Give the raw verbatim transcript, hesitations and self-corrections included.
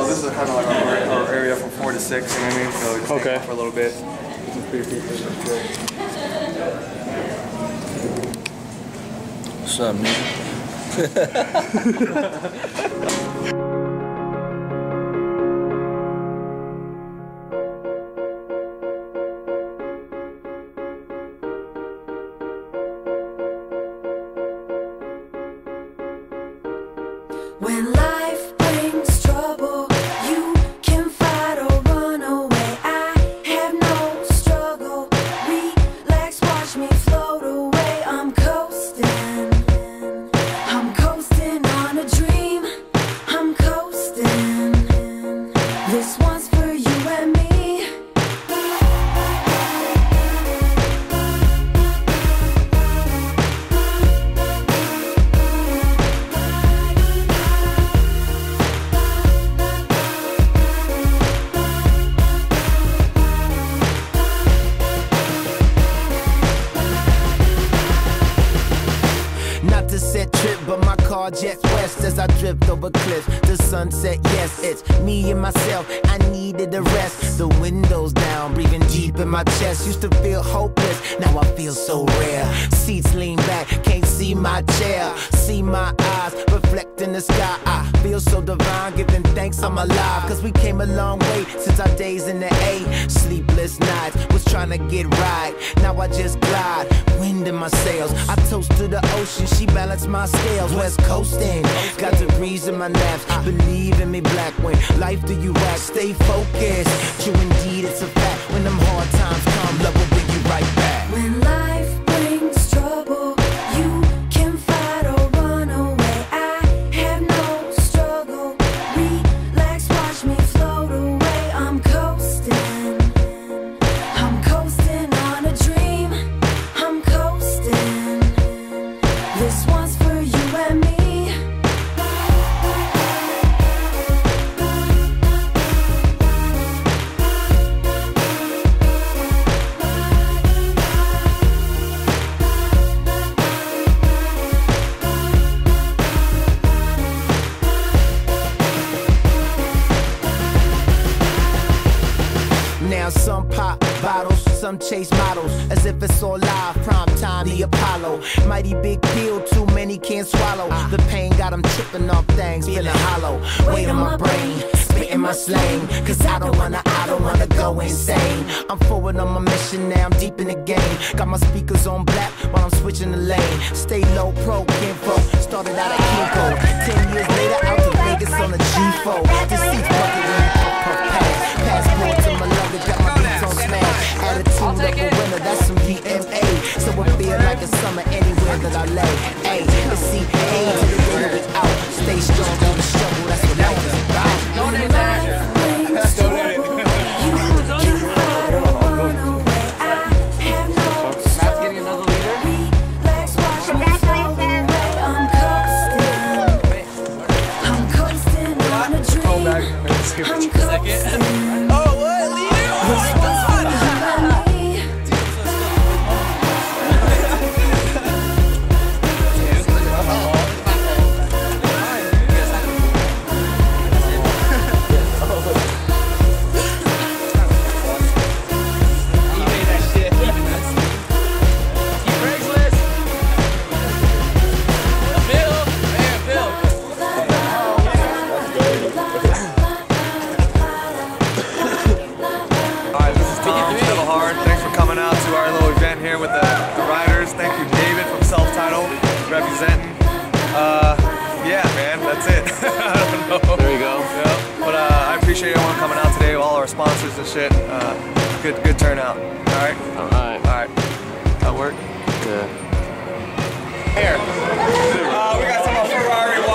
this is kind of like our, our area from four to six, you know what I mean? So we just okay. hang out for a little bit. What's up, nigga? When life brings trouble, you can fight or run away. I have no struggle. Relax, watch me float away. I'm coasting. I'm coasting on a dream. I'm coasting. This one's for you and me. Not to set trip, but my car jets west as I drift over cliffs. The sunset, yes, it's me and myself. I needed a rest. The windows down, breathing deep in my chest. Used to feel hopeless, now I feel so rare. Seats lean back, can't see my chair. See my eyes reflect in the sky. I feel so divine, giving thanks I'm alive. Cause we came a long way since our days in the A. Sleepless nights, was trying to get right. Now I just glide, wind in my sails. I toast to the ocean, she balanced my scales. West coasting, got degrees in my naps. Believe in me, black, when life do you act. Stay focused, true indeed it's a fact. When them hard times come, love will bring you right back. When life brings trouble, you can fight or run away. I have no struggle. Relax, watch me float away. I'm coasting. I'm coasting on a dream. I'm coasting. This one's for you and me. Now some pop bottles, some chase models, as if it's all live, prime time, the Apollo. Mighty big pill, too many can't swallow. The pain got them tripping off things, feeling hollow. Weight on my brain, spitting my slang. Cause I don't wanna, I don't wanna go insane. I'm forward on my mission now, I'm deep in the game. Got my speakers on black while I'm switching the lane. Stay low, pro, kinfo, started out at Kinko. Ten years later, out to Vegas on a G four. This seat's bucket when you puff, puff, pass. Passport to my luggage, got my beats on smash. Attitude of a winner, that's some D M A. So I feel like it's summer anywhere that I lay. Ayy, let's see, A to the day that we out. Stay strong on the struggle, that's what life is about. When life brings trouble, you can fight or run away. I have no struggle. Relax, watch me float away. I'm coasting. I'm coasting on a dream. I'm coasting. Oh, what? Leader? This one's for you and me. Thanks for coming out to our little event here with the, the riders. Thank you, David from Selftytle, representing. Uh, yeah, man, that's it. I don't know. There you go. Yeah, but uh, I appreciate everyone coming out today, all our sponsors and shit. Uh, good, good turnout. All right. All right. All right. That work? Yeah. Here. Uh, we got some Ferrari